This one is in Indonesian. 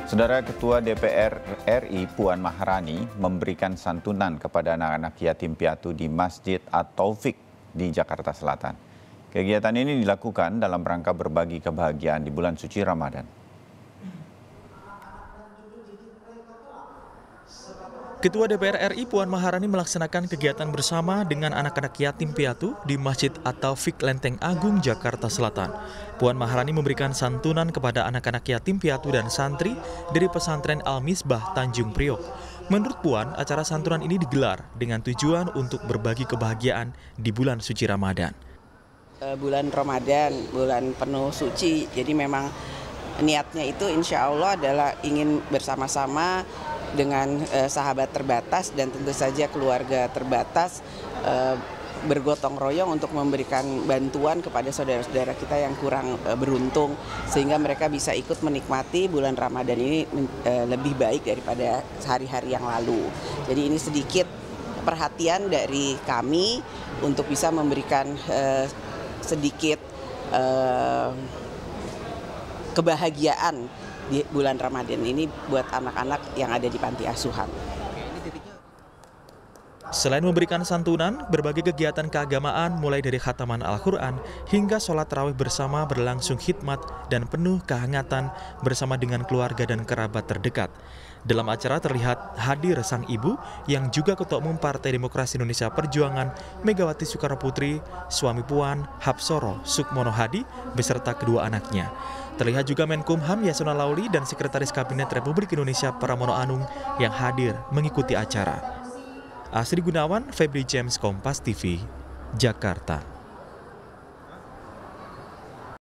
Saudara Ketua DPR RI Puan Maharani memberikan santunan kepada anak-anak yatim piatu di Masjid At-Taufik di Jakarta Selatan. Kegiatan ini dilakukan dalam rangka berbagi kebahagiaan di bulan suci Ramadan. Ketua DPR RI Puan Maharani melaksanakan kegiatan bersama dengan anak-anak yatim piatu di Masjid At-Taufik Lenteng Agung, Jakarta Selatan. Puan Maharani memberikan santunan kepada anak-anak yatim piatu dan santri dari pesantren Al-Misbah, Tanjung Priok. Menurut Puan, acara santunan ini digelar dengan tujuan untuk berbagi kebahagiaan di bulan suci Ramadan. Bulan Ramadan, bulan penuh suci, jadi memang niatnya itu insya Allah adalah ingin bersama-sama dengan sahabat terbatas dan tentu saja keluarga terbatas bergotong royong untuk memberikan bantuan kepada saudara-saudara kita yang kurang beruntung sehingga mereka bisa ikut menikmati bulan Ramadan ini lebih baik daripada hari-hari yang lalu. Jadi ini sedikit perhatian dari kami untuk bisa memberikan sedikit kebahagiaan di bulan Ramadan ini buat anak-anak yang ada di panti asuhan. Selain memberikan santunan, berbagai kegiatan keagamaan mulai dari khataman Al-Quran hingga sholat tarawih bersama berlangsung khidmat dan penuh kehangatan bersama dengan keluarga dan kerabat terdekat. Dalam acara terlihat hadir sang ibu yang juga Ketua Umum Partai Demokrasi Indonesia Perjuangan Megawati Soekarnoputri, suami Puan, Hapsoro Sukmono Hadi, beserta kedua anaknya. Terlihat juga Menkumham Yasona Lauli dan Sekretaris Kabinet Republik Indonesia Pramono Anung yang hadir mengikuti acara. Asri Gunawan, Febri James, Kompas TV, Jakarta.